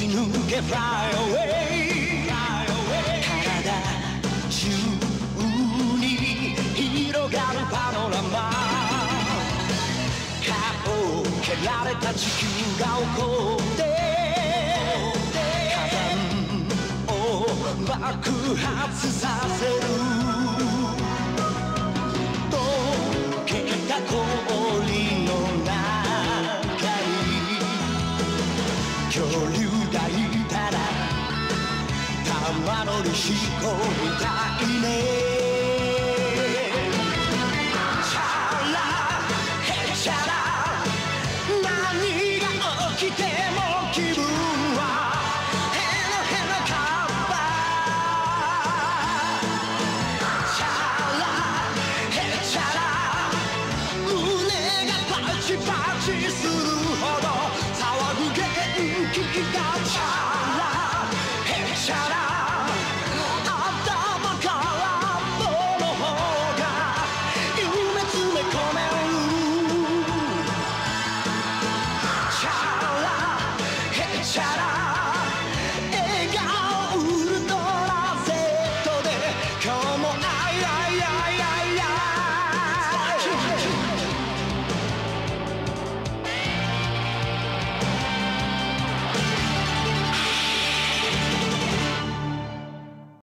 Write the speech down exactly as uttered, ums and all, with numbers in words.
抜け Fly away 体中に広がるパノラマ顔を蹴られた地球が起こって火山を爆発させる溶けた氷の中に恐竜がいたら玉乗りしこみたいねチャラヘチャラ何が起きても気分はヘノヘノカッパチャラヘチャラ胸がパチパチするほど騒ぐ元気がチャラヘチャラ笑顔ウルトラ Z で今日もあいあいあいあいあい